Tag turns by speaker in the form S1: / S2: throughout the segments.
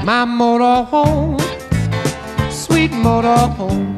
S1: My motorhome, sweet motorhome.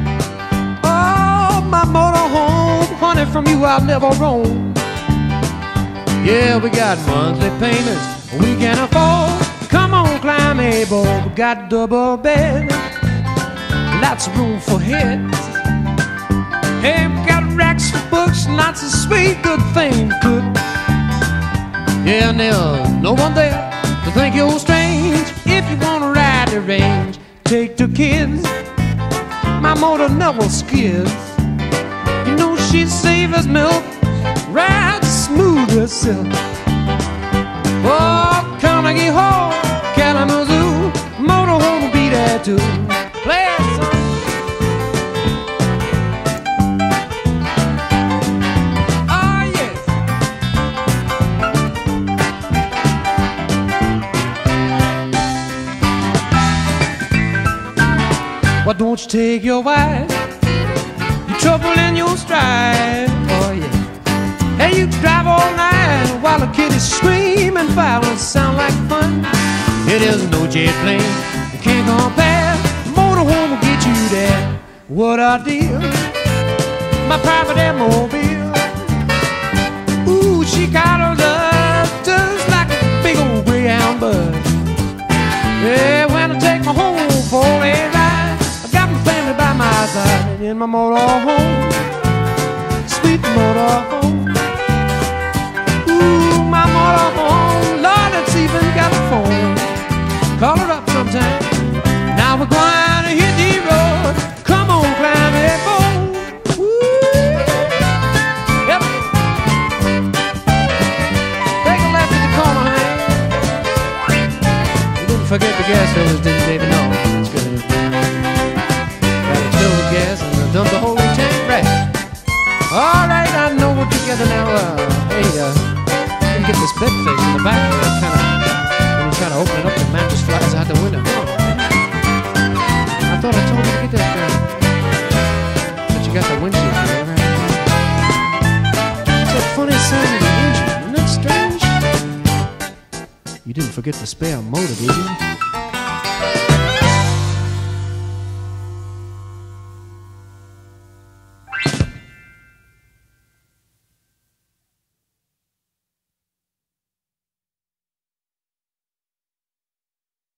S1: Oh, my motorhome, honey, from you I'll never roam. Yeah, we got monthly payments we can afford. Come on, climb aboard. We got double bed, lots of room for heads. Hey, we got racks for books, lots of sweet good things cooked. Yeah, and there's no one there to think you're strange. If you wanna ride the range, take the kids. My motor never skids. You know she's safe as milk, rides smooth as silk. Oh, Carnegie Hall, Kalamazoo, motorhome will be there too. Play it, son. Oh, yes. Why don't you take your wife, your trouble in your stride? Oh, yeah. Hey, you drive all night while the kid is screaming. Fireworks sound like fun. It is no jet plane, you can't compare. Motorhome will get you there. What a deal! My private automobile. Ooh, she got her love just like a big old Greyhound bud. Yeah, when I take my home for a ride, I got my family by my side in my motorhome, sweet motorhome. My motorhome, Lord, it's even got a phone. Call her up sometime. Now we're going to hit the road. Come on, climb it, boat. Yep. Take a left at the corner, honey. You didn't forget the gas filters, didn't you, baby? No, that's good. Gotta fill the gas and dump the whole tank right. All right, I know we're together now. Get this bed thing in the back. When you try to open it up, the mattress flies out the window. Oh, I thought I told you to get that guy. But you got the windshield there, right? It's that funny sound of the engine. Isn't that strange? You didn't forget the spare motor, did you?